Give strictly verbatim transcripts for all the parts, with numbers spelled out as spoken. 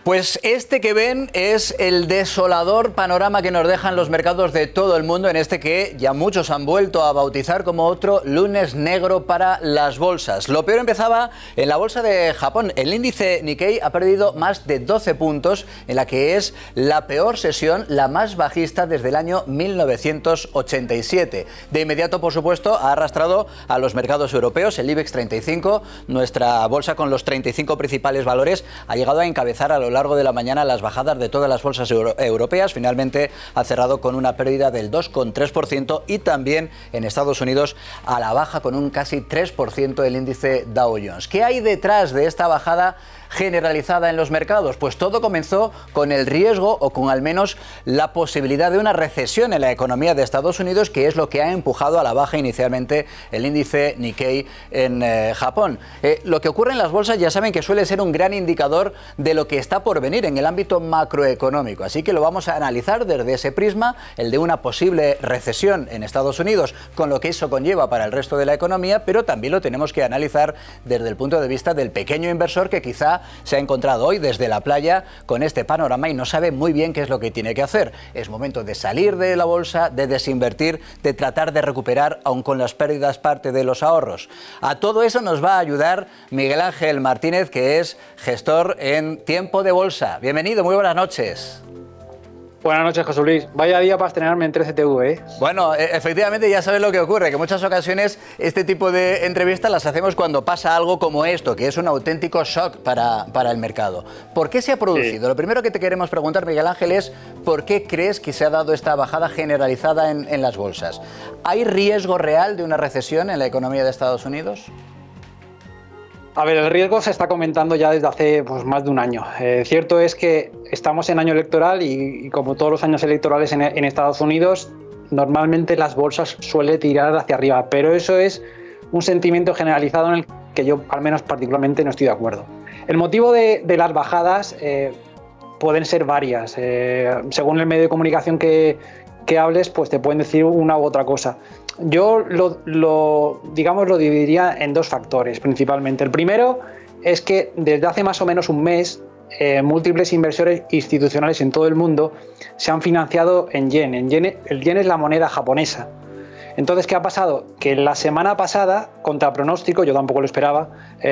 Pues este que ven es el desolador panorama que nos dejan los mercados de todo el mundo en este que ya muchos han vuelto a bautizar como otro lunes negro para las bolsas. Lo peor empezaba en la bolsa de Japón. El índice Nikkei ha perdido más de doce puntos en la que es la peor sesión, la más bajista desde el año mil novecientos ochenta y siete. De inmediato, por supuesto, ha arrastrado a los mercados europeos. El IBEX treinta y cinco, nuestra bolsa con los treinta y cinco principales valores, ha llegado a encabezar a lo largo de la mañana las bajadas de todas las bolsas euro europeas. Finalmente ha cerrado con una pérdida del dos coma tres por ciento y también en Estados Unidos a la baja con un casi tres por ciento el índice Dow Jones. ¿Qué hay detrás de esta bajada generalizada en los mercados? Pues todo comenzó con el riesgo o con al menos la posibilidad de una recesión en la economía de Estados Unidos, que es lo que ha empujado a la baja inicialmente el índice Nikkei en eh, Japón. Eh, lo que ocurre en las bolsas ya saben que suele ser un gran indicador de lo que está por venir en el ámbito macroeconómico, así que lo vamos a analizar desde ese prisma, el de una posible recesión en Estados Unidos, con lo que eso conlleva para el resto de la economía, pero también lo tenemos que analizar desde el punto de vista del pequeño inversor que quizá se ha encontrado hoy desde la playa con este panorama y no sabe muy bien qué es lo que tiene que hacer. Es momento de salir de la bolsa, de desinvertir, de tratar de recuperar, aun con las pérdidas, parte de los ahorros. A todo eso nos va a ayudar Miguel Ángel Martínez, que es gestor en Tiempo de Bolsa. Bienvenido, muy buenas noches. Buenas noches, José Luis. Vaya día para estrenarme en trece T V, ¿eh? Bueno, efectivamente ya sabes lo que ocurre, que en muchas ocasiones este tipo de entrevistas las hacemos cuando pasa algo como esto, que es un auténtico shock para, para el mercado. ¿Por qué se ha producido? Sí. Lo primero que te queremos preguntar, Miguel Ángel, es ¿por qué crees que se ha dado esta bajada generalizada en, en las bolsas? ¿Hay riesgo real de una recesión en la economía de Estados Unidos? A ver, el riesgo se está comentando ya desde hace pues, más de un año. Eh, cierto es que estamos en año electoral y, y como todos los años electorales en, en Estados Unidos, normalmente las bolsas suelen tirar hacia arriba, pero eso es un sentimiento generalizado en el que yo, al menos particularmente, no estoy de acuerdo. El motivo de, de las bajadas eh, pueden ser varias. Eh, según el medio de comunicación que, que hables, pues te pueden decir una u otra cosa. Yo lo, lo, digamos, lo dividiría en dos factores principalmente. El primero es que desde hace más o menos un mes eh, múltiples inversores institucionales en todo el mundo se han financiado en yen. En yen. El yen es la moneda japonesa. Entonces, ¿qué ha pasado? Que la semana pasada, contra pronóstico, yo tampoco lo esperaba,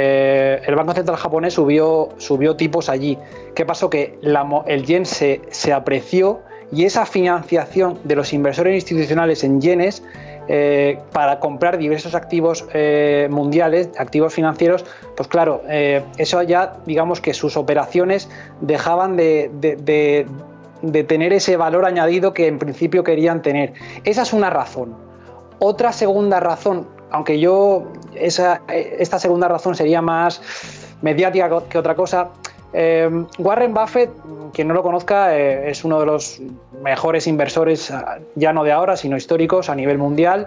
eh, el Banco Central japonés subió, subió tipos allí. ¿Qué pasó? Que la, el yen se, se apreció y esa financiación de los inversores institucionales en yenes Eh, para comprar diversos activos eh, mundiales, activos financieros, pues claro, eh, eso ya, digamos que sus operaciones dejaban de, de, de, de tener ese valor añadido que en principio querían tener. Esa es una razón. Otra segunda razón, aunque yo, esa, esta segunda razón sería más mediática que otra cosa. Eh, Warren Buffett, quien no lo conozca, eh, es uno de los mejores inversores, ya no de ahora, sino históricos a nivel mundial.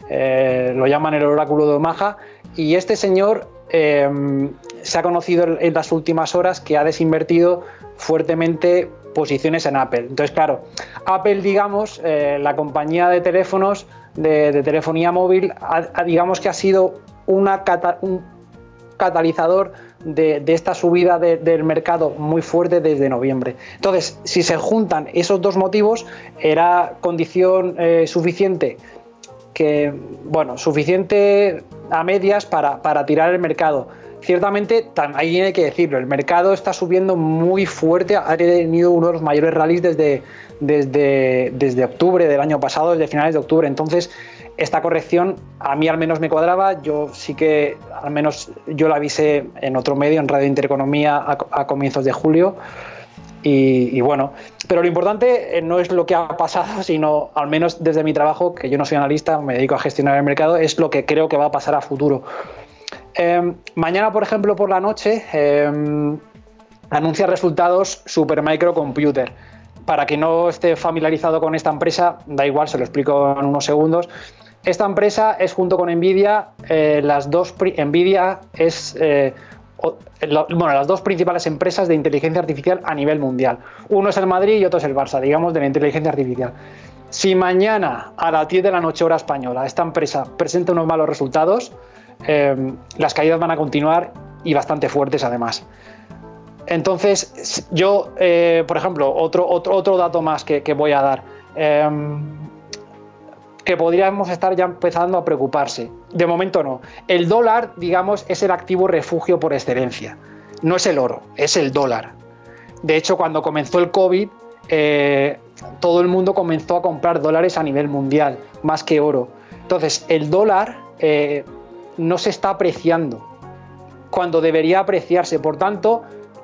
Eh, lo llaman el oráculo de Omaha. Y este señor eh, se ha conocido en las últimas horas que ha desinvertido fuertemente posiciones en Apple. Entonces, claro, Apple, digamos, eh, la compañía de teléfonos, de, de telefonía móvil, ha, ha, digamos que ha sido una cata, un catalizador de, de esta subida de, del mercado muy fuerte desde noviembre. Entonces, si se juntan esos dos motivos, era condición eh, suficiente, que, bueno, suficiente a medias para, para tirar el mercado. Ciertamente, ahí hay que decirlo, el mercado está subiendo muy fuerte, ha tenido uno de los mayores rallies desde, desde, desde octubre del año pasado, desde finales de octubre. Entonces, esta corrección a mí al menos me cuadraba. Yo sí que, al menos yo la avisé en otro medio, en Radio Intereconomía, a, a comienzos de julio. Y, y bueno, pero lo importante no es lo que ha pasado, sino, al menos desde mi trabajo, que yo no soy analista, me dedico a gestionar el mercado, es lo que creo que va a pasar a futuro. Eh, mañana, por ejemplo, por la noche, eh, anuncia resultados Supermicro Computer. Para quien no esté familiarizado con esta empresa, da igual, se lo explico en unos segundos. Esta empresa es, junto con Nvidia, eh, las dos, Nvidia es eh, o, lo, bueno, las dos principales empresas de inteligencia artificial a nivel mundial. Uno es el Madrid y otro es el Barça, digamos, de la inteligencia artificial. Si mañana a las diez de la noche hora española esta empresa presenta unos malos resultados, eh, las caídas van a continuar y bastante fuertes además. Entonces, yo, eh, por ejemplo, otro, otro, otro dato más que, que voy a dar, eh, que podríamos estar ya empezando a preocuparse. De momento no. El dólar, digamos, es el activo refugio por excelencia. No es el oro, es el dólar. De hecho, cuando comenzó el COVID, eh, todo el mundo comenzó a comprar dólares a nivel mundial, más que oro. Entonces, el dólar eh, no se está apreciando cuando debería apreciarse. Por tanto,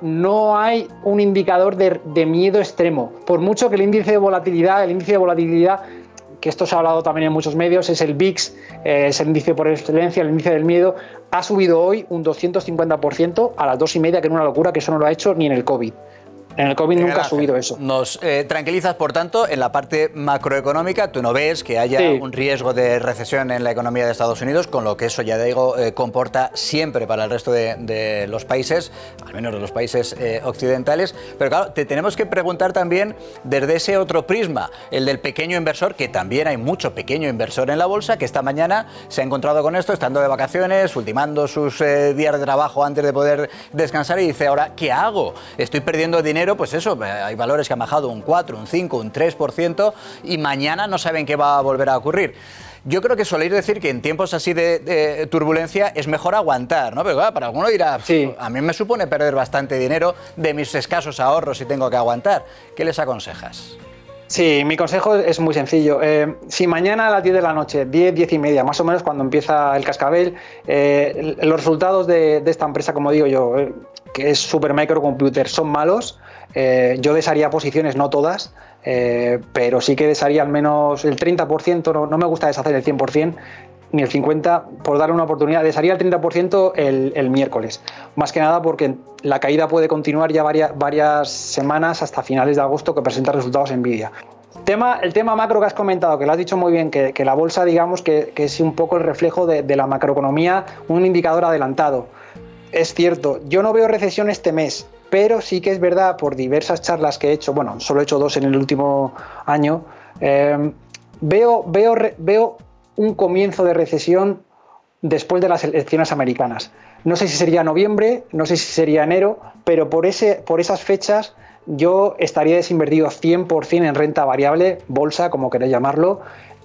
no hay un indicador de, de miedo extremo. Por mucho que el índice de volatilidad, el índice de volatilidad, que esto se ha hablado también en muchos medios, es el V I X, eh, es el índice por excelencia, el índice del miedo, ha subido hoy un doscientos cincuenta por ciento a las dos y media, que es una locura, que eso no lo ha hecho ni en el COVID. En el COVID nunca ha subido eso. Nos eh, tranquilizas, por tanto, en la parte macroeconómica. Tú no ves que haya sí. un riesgo de recesión en la economía de Estados Unidos, con lo que eso, ya digo, eh, comporta siempre para el resto de, de los países, al menos de los países eh, occidentales. Pero claro, te tenemos que preguntar también desde ese otro prisma, el del pequeño inversor, que también hay mucho pequeño inversor en la bolsa, que esta mañana se ha encontrado con esto, estando de vacaciones, ultimando sus eh, días de trabajo antes de poder descansar, y dice, ahora, ¿qué hago? Estoy perdiendo dinero. Pues eso, hay valores que han bajado un cuatro, un cinco, un tres por ciento y mañana no saben qué va a volver a ocurrir. Yo creo que soléis decir que en tiempos así de, de turbulencia es mejor aguantar, ¿no? Pero claro, para alguno dirá, sí. a mí me supone perder bastante dinero de mis escasos ahorros si tengo que aguantar. ¿Qué les aconsejas? Sí, mi consejo es muy sencillo. Eh, si mañana a las diez de la noche, diez, diez y media, más o menos cuando empieza el cascabel, eh, los resultados de, de esta empresa, como digo yo, eh, que es Supermicro Computer, son malos, eh, yo desharía posiciones, no todas, eh, pero sí que desharía al menos el treinta por ciento, no, no me gusta deshacer el cien por ciento, ni el cincuenta por ciento, por darle una oportunidad. Desharía el treinta por ciento el, el miércoles, más que nada porque la caída puede continuar ya varias, varias semanas hasta finales de agosto, que presenta resultados Nvidia. Tema, el tema macro que has comentado, que lo has dicho muy bien, que, que la bolsa, digamos, que, que es un poco el reflejo de, de la macroeconomía, un indicador adelantado. Es cierto, yo no veo recesión este mes, pero sí que es verdad, por diversas charlas que he hecho, bueno, solo he hecho dos en el último año, eh, veo, veo, veo un comienzo de recesión después de las elecciones americanas. No sé si sería noviembre, no sé si sería enero, pero por, ese, por esas fechas yo estaría desinvertido cien por ciento en renta variable, bolsa, como queréis llamarlo,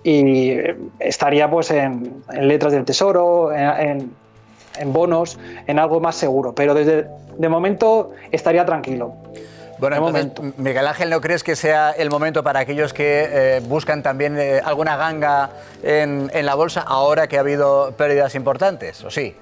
y estaría pues en, en letras del tesoro, en, en en bonos, en algo más seguro, pero desde de momento estaría tranquilo. Bueno, entonces, Miguel Ángel, ¿no crees que sea el momento para aquellos que eh, buscan también eh, alguna ganga en, en la bolsa ahora que ha habido pérdidas importantes, o sí?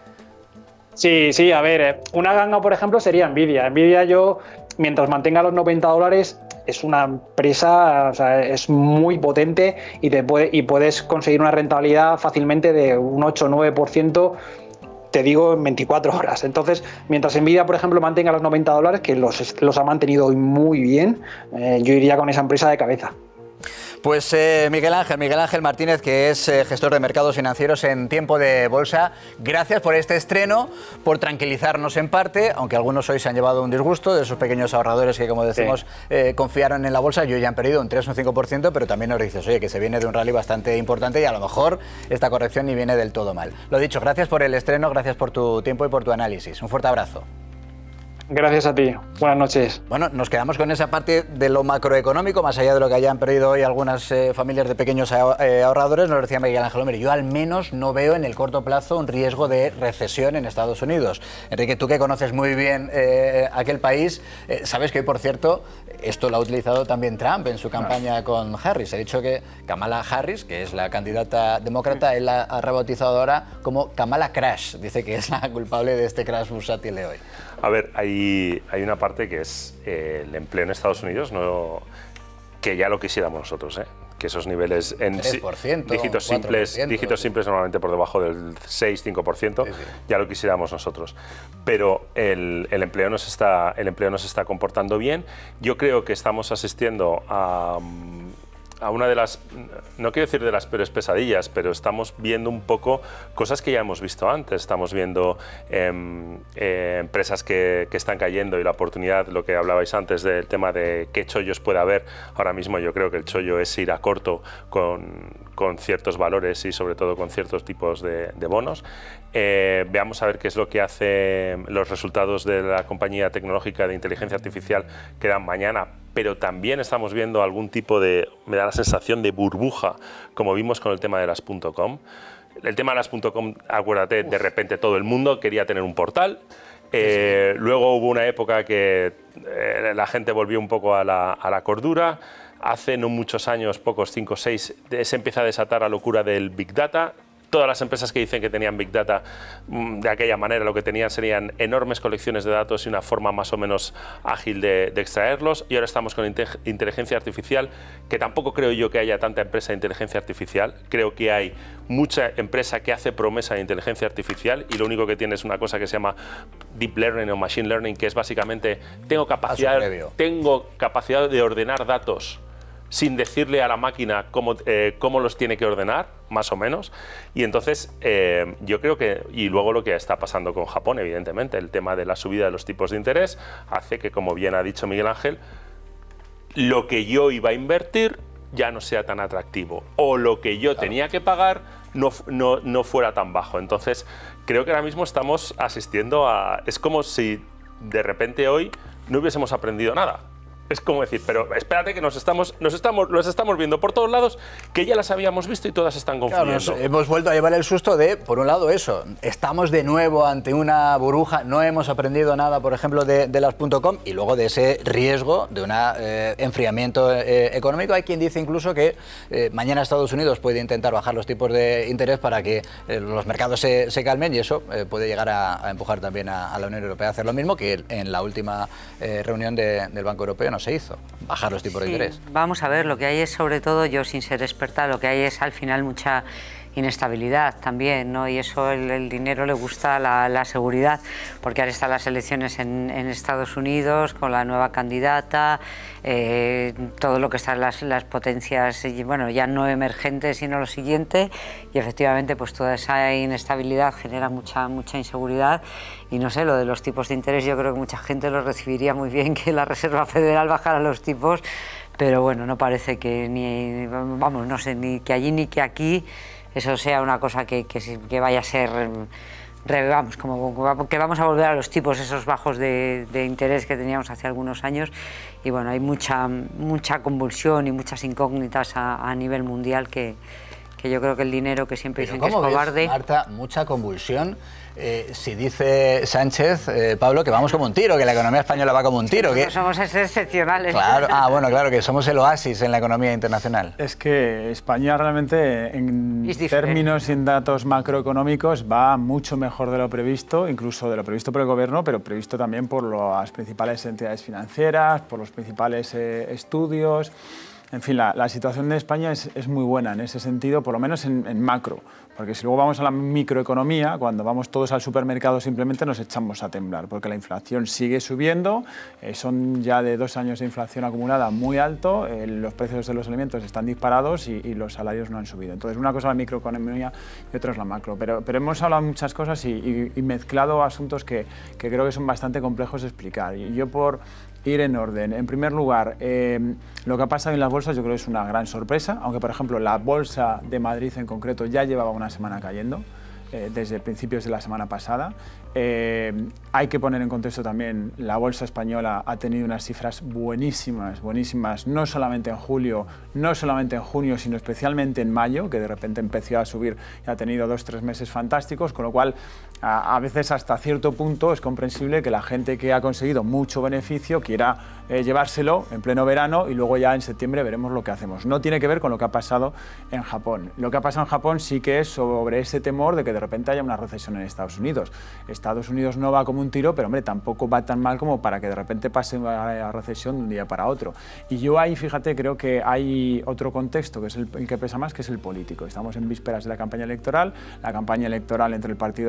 Sí, sí, a ver, una ganga, por ejemplo, sería Nvidia. Nvidia, yo, mientras mantenga los noventa dólares, es una empresa, o sea, es muy potente y, te puede, y puedes conseguir una rentabilidad fácilmente de un ocho o nueve por ciento, te digo, en veinticuatro horas. Entonces, mientras Nvidia, por ejemplo, mantenga los noventa dólares, que los, los ha mantenido hoy muy bien, eh, yo iría con esa empresa de cabeza. Pues eh, Miguel Ángel, Miguel Ángel Martínez, que es eh, gestor de mercados financieros en Tiempo de Bolsa, gracias por este estreno, por tranquilizarnos en parte, aunque algunos hoy se han llevado un disgusto de esos pequeños ahorradores que, como decimos, sí. eh, confiaron en la bolsa y hoy ya han perdido un tres o un cinco por ciento, pero también nos dices, oye, que se viene de un rally bastante importante y a lo mejor esta corrección ni viene del todo mal. Lo dicho, gracias por el estreno, gracias por tu tiempo y por tu análisis. Un fuerte abrazo. Gracias a ti. Buenas noches. Bueno, nos quedamos con esa parte de lo macroeconómico, más allá de lo que hayan perdido hoy algunas eh, familias de pequeños eh, ahorradores. Nos decía Miguel Ángel, hombre, yo al menos no veo en el corto plazo un riesgo de recesión en Estados Unidos. Enrique, tú que conoces muy bien eh, aquel país, eh, sabes que hoy, por cierto, esto lo ha utilizado también Trump en su campaña con Harris. Ha dicho que Kamala Harris, que es la candidata demócrata, él la ha rebautizado ahora como Kamala Crash. Dice que es la culpable de este crash bursátil de hoy. A ver, hay, hay una parte que es eh, el empleo en Estados Unidos, no, que ya lo quisiéramos nosotros, ¿eh? Que esos niveles en tres por ciento, dígitos simples, dígitos simples normalmente por debajo del seis a cinco por ciento, sí, sí. Ya lo quisiéramos nosotros. Pero el, el, empleo nos está, el empleo nos está comportando bien. Yo creo que estamos asistiendo a, a una de las, no quiero decir de las peores pesadillas, pero estamos viendo un poco cosas que ya hemos visto antes. Estamos viendo eh, eh, empresas que, que están cayendo y la oportunidad, lo que hablabais antes del tema de qué chollos puede haber. Ahora mismo yo creo que el chollo es ir a corto con, con ciertos valores y sobre todo con ciertos tipos de, de bonos. Eh, veamos a ver qué es lo que hace los resultados de la compañía tecnológica de inteligencia artificial que dan mañana, pero también estamos viendo algún tipo de, me da la sensación de burbuja, como vimos con el tema de las .com. El tema de las .com, acuérdate, Uf. de repente todo el mundo quería tener un portal. Eh, sí, sí. Luego hubo una época que eh, la gente volvió un poco a la, a la cordura. Hace no muchos años, pocos, cinco o seis, se empieza a desatar la locura del Big Data. Todas las empresas que dicen que tenían Big Data de aquella manera lo que tenían serían enormes colecciones de datos y una forma más o menos ágil de, de extraerlos. Y ahora estamos con inteligencia artificial, que tampoco creo yo que haya tanta empresa de inteligencia artificial. Creo que hay mucha empresa que hace promesa de inteligencia artificial y lo único que tiene es una cosa que se llama Deep Learning o Machine Learning, que es básicamente tengo capacidad, tengo capacidad de ordenar datos sin decirle a la máquina cómo, eh, cómo los tiene que ordenar, más o menos. Y entonces eh, yo creo que, y luego lo que está pasando con Japón, evidentemente, el tema de la subida de los tipos de interés hace que, como bien ha dicho Miguel Ángel, lo que yo iba a invertir ya no sea tan atractivo, o lo que yo tenía que pagar no, no, no fuera tan bajo. Entonces creo que ahora mismo estamos asistiendo a... Es como si de repente hoy no hubiésemos aprendido nada. Es como decir, pero espérate que nos estamos, nos estamos, los estamos viendo por todos lados, que ya las habíamos visto y todas están confundiendo. Claro, hemos vuelto a llevar el susto de, por un lado, eso, estamos de nuevo ante una burbuja, no hemos aprendido nada, por ejemplo, de, de las .com, y luego de ese riesgo de un eh, enfriamiento eh, económico. Hay quien dice incluso que eh, mañana Estados Unidos puede intentar bajar los tipos de interés para que eh, los mercados se, se calmen, y eso eh, puede llegar a, a empujar también a, a la Unión Europea a hacer lo mismo, que en la última eh, reunión de, del Banco Europeo no se hizo, bajar los tipos sí, de interés. Vamos a ver, lo que hay es, sobre todo, yo sin ser experta, lo que hay es al final mucha inestabilidad también, ¿no? Y eso el, el dinero le gusta la, la seguridad, porque ahora están las elecciones en, en Estados Unidos con la nueva candidata, eh, todo lo que están las, las potencias, bueno, ya no emergentes sino lo siguiente, y efectivamente pues toda esa inestabilidad genera mucha, mucha inseguridad. Y no sé, lo de los tipos de interés, yo creo que mucha gente lo recibiría muy bien, que la Reserva Federal bajara los tipos, pero bueno, no parece que ni, vamos, no sé, ni que allí ni que aquí eso sea una cosa que, que, que vaya a ser, vamos, como que vamos a volver a los tipos esos bajos de, de interés que teníamos hace algunos años. Y bueno, hay mucha, mucha convulsión y muchas incógnitas a, a nivel mundial que, que yo creo que el dinero, que siempre dicen que es cobarde... Ves, Marta, mucha convulsión. Eh, si dice Sánchez, eh, Pablo, que vamos como un tiro, que la economía española va como un tiro. Sí, que somos excepcionales. Claro, ah, bueno, claro, que somos el oasis en la economía internacional. Es que España realmente, en términos y en datos macroeconómicos, va mucho mejor de lo previsto, incluso de lo previsto por el gobierno, pero previsto también por las principales entidades financieras, por los principales eh, estudios. En fin, la, la situación de España es, es muy buena en ese sentido, por lo menos en, en macro. Porque si luego vamos a la microeconomía, cuando vamos todos al supermercado simplemente nos echamos a temblar, porque la inflación sigue subiendo, eh, son ya de dos años de inflación acumulada muy alto, eh, los precios de los alimentos están disparados y, y los salarios no han subido. Entonces, una cosa es la microeconomía y otra es la macro. Pero, pero hemos hablado de muchas cosas y, y, y mezclado asuntos que, que creo que son bastante complejos de explicar. Y yo, por ir en orden, en primer lugar, eh, lo que ha pasado en las bolsas yo creo que es una gran sorpresa, aunque por ejemplo la bolsa de Madrid en concreto ya llevaba una semana cayendo, eh, desde principios de la semana pasada. Eh, hay que poner en contexto también, la bolsa española ha tenido unas cifras buenísimas, buenísimas, no solamente en julio, no solamente en junio, sino especialmente en mayo, que de repente empezó a subir y ha tenido dos, tres meses fantásticos, con lo cual a, a veces hasta cierto punto es comprensible que la gente que ha conseguido mucho beneficio quiera eh, llevárselo en pleno verano y luego ya en septiembre veremos lo que hacemos. No tiene que ver con lo que ha pasado en Japón. Lo que ha pasado en Japón sí que es sobre ese temor de que de repente haya una recesión en Estados Unidos. Estados Unidos no va como un tiro, pero hombre, tampoco va tan mal como para que de repente pase una recesión de un día para otro. Y yo ahí, fíjate, creo que hay otro contexto, que es el, el que pesa más, que es el político. Estamos en vísperas de la campaña electoral, la campaña electoral entre el Partido Demócrata y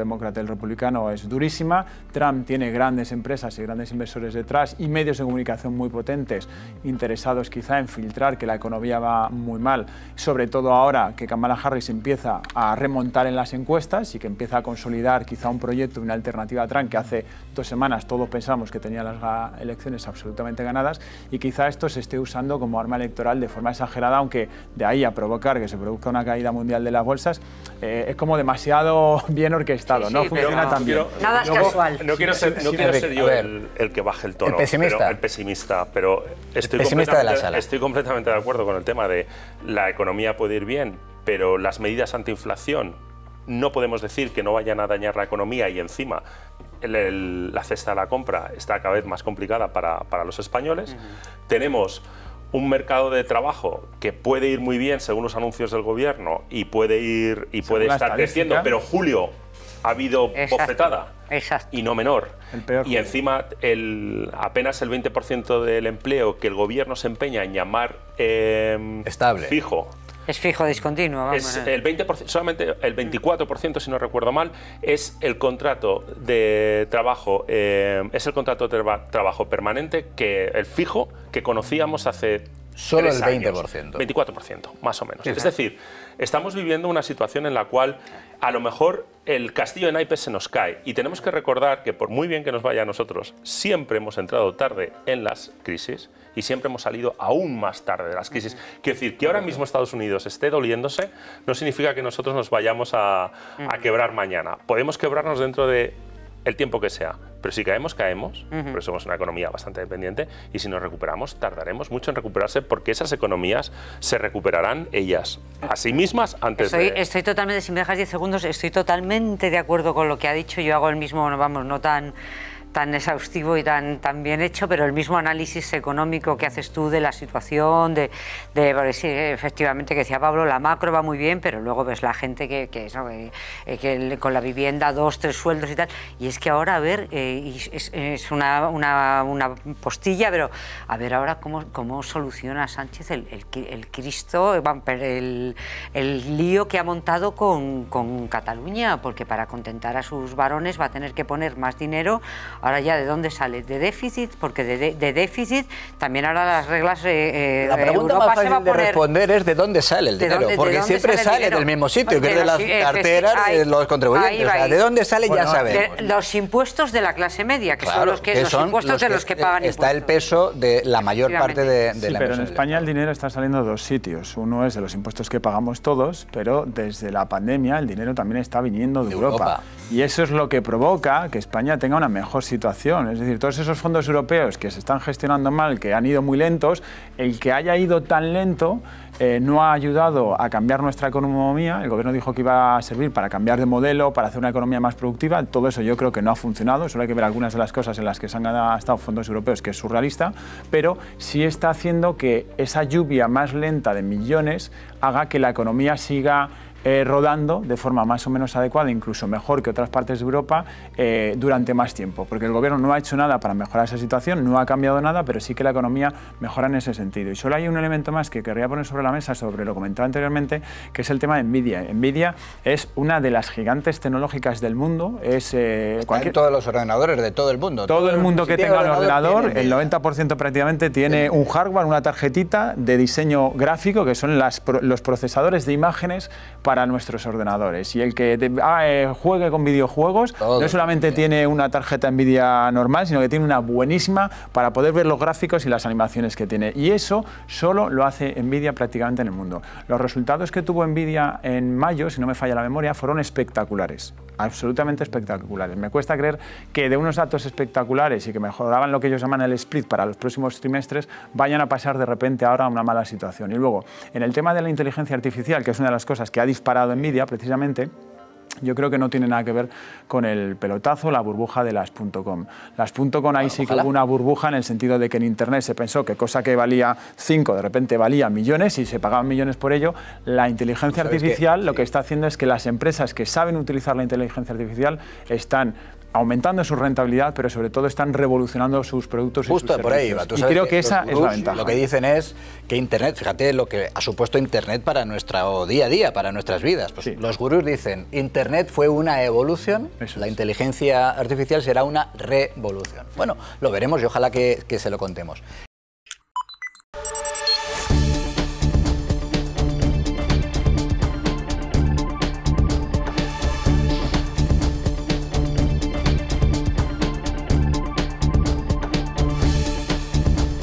del republicano es durísima. Trump tiene grandes empresas y grandes inversores detrás y medios de comunicación muy potentes, interesados quizá en filtrar que la economía va muy mal, sobre todo ahora que Kamala Harris empieza a remontar en las encuestas y que empieza a consolidar quizá un proyecto, una alternativa a Trump que hace dos semanas todos pensamos que tenía las elecciones absolutamente ganadas, y quizá esto se esté usando como arma electoral de forma exagerada, aunque de ahí a provocar que se produzca una caída mundial de las bolsas eh, es como demasiado bien orquestado, sí, sí, no funciona tan bien. Nada es casual. No quiero ser, no quiero ser yo el, el que baje el tono, el pesimista, pero, el pesimista, pero estoy, el pesimista de la sala. Estoy completamente de acuerdo con el tema de la economía puede ir bien, pero las medidas antiinflación no podemos decir que no vayan a dañar la economía, y encima el, el, la cesta de la compra está cada vez más complicada para, para los españoles. Uh-huh. Tenemos un mercado de trabajo que puede ir muy bien según los anuncios del gobierno y puede ir y puede estar creciendo, pero julio ha habido Exacto. bofetada Exacto. y no menor. El peor. Y encima el, apenas el veinte por ciento del empleo que el gobierno se empeña en llamar eh, estable, fijo. Es fijo discontinuo, vamos. Es el veinte por ciento, solamente el veinticuatro por ciento, si no recuerdo mal, es el contrato de trabajo, eh, es el contrato de tra trabajo permanente, que el fijo que conocíamos hace solo tres el veinte por años. ciento. veinticuatro por ciento, más o menos. Sí, es decir, estamos viviendo una situación en la cual a lo mejor el castillo de naipes se nos cae, y tenemos que recordar que por muy bien que nos vaya a nosotros, siempre hemos entrado tarde en las crisis y siempre hemos salido aún más tarde de las crisis. Quiero decir, que ahora mismo Estados Unidos esté doliéndose no significa que nosotros nos vayamos a, a quebrar mañana. Podemos quebrarnos dentro de el tiempo que sea, pero si caemos, caemos, uh-huh. porque somos una economía bastante dependiente, y si nos recuperamos, tardaremos mucho en recuperarse, porque esas economías se recuperarán ellas a sí mismas antes estoy, de... Estoy totalmente, si me dejas diez segundos, estoy totalmente de acuerdo con lo que ha dicho. Yo hago el mismo, vamos, no tan... tan exhaustivo y tan, tan bien hecho, pero el mismo análisis económico que haces tú de la situación, de, de sí, efectivamente, que decía Pablo, la macro va muy bien, pero luego ves la gente que, que, ¿no? que, que con la vivienda, dos, tres sueldos y tal, y es que ahora, a ver, eh, es, es una, una, una postilla, pero a ver ahora cómo, cómo soluciona Sánchez el, el, el Cristo, el, el lío que ha montado con, con Cataluña, porque para contentar a sus varones va a tener que poner más dinero. Ahora ya, ¿de dónde sale? ¿De déficit? Porque de, de, de déficit también ahora las reglas... Eh, la pregunta Europa más fácil se va a poner... de responder es ¿de dónde sale el dinero? Dónde, porque siempre sale, sale del mismo sitio, que es de las sí, carteras ahí, de los contribuyentes. O sea, ¿de dónde sale? Bueno, ya sabemos. De, los impuestos de la clase media, que claro, son los, que, que los son impuestos los que, de los que pagan está impuestos. el peso de la mayor parte de, de sí, la pero en España el dinero está saliendo de dos sitios. Uno es de los impuestos que pagamos todos, pero desde la pandemia el dinero también está viniendo de, de Europa. Europa. Y eso es lo que provoca que España tenga una mejor situación. Es decir, todos esos fondos europeos que se están gestionando mal, que han ido muy lentos, el que haya ido tan lento eh, no ha ayudado a cambiar nuestra economía. El gobierno dijo que iba a servir para cambiar de modelo, para hacer una economía más productiva. Todo eso yo creo que no ha funcionado. Solo hay que ver algunas de las cosas en las que se han gastado fondos europeos, que es surrealista, pero sí está haciendo que esa lluvia más lenta de millones haga que la economía siga Eh, rodando de forma más o menos adecuada, incluso mejor que otras partes de Europa, eh, durante más tiempo, porque el gobierno no ha hecho nada para mejorar esa situación, no ha cambiado nada, pero sí que la economía mejora en ese sentido. Y solo hay un elemento más que querría poner sobre la mesa, sobre lo comentado anteriormente, que es el tema de Nvidia. Nvidia es una de las gigantes tecnológicas del mundo. Es, eh, cualquier... todos los ordenadores de todo el mundo. Todo, todo el mundo que tenga un ordenador, el noventa por ciento prácticamente tiene un hardware, una tarjetita de diseño gráfico, que son las, los procesadores de imágenes para para nuestros ordenadores. Y el que te, ah, eh, juegue con videojuegos Todo. no solamente tiene una tarjeta Nvidia normal, sino que tiene una buenísima para poder ver los gráficos y las animaciones que tiene. Y eso solo lo hace Nvidia prácticamente en el mundo. Los resultados que tuvo Nvidia en mayo, si no me falla la memoria, fueron espectaculares. Absolutamente espectaculares. Me cuesta creer que de unos datos espectaculares y que mejoraban lo que ellos llaman el split para los próximos trimestres, vayan a pasar de repente ahora a una mala situación. Y luego, en el tema de la inteligencia artificial, que es una de las cosas que ha disparado Nvidia precisamente, yo creo que no tiene nada que ver con el pelotazo, la burbuja de las .com. Las .com ahí sí que hubo una burbuja en el sentido de que en Internet se pensó que cosa que valía cinco, de repente valía millones y se pagaban millones por ello. La inteligencia artificial que, lo sí. que está haciendo es que las empresas que saben utilizar la inteligencia artificial están aumentando su rentabilidad, pero sobre todo están revolucionando sus productos Justo y sus por ahí servicios. va. Tú y sabes creo que que esa los es la gurús ventaja. Lo que dicen es que Internet, fíjate lo que ha supuesto Internet para nuestro día a día, para nuestras vidas. Pues Sí. Los gurús dicen, Internet fue una evolución, Eso la es. inteligencia artificial será una revolución. Bueno, lo veremos y ojalá que, que se lo contemos.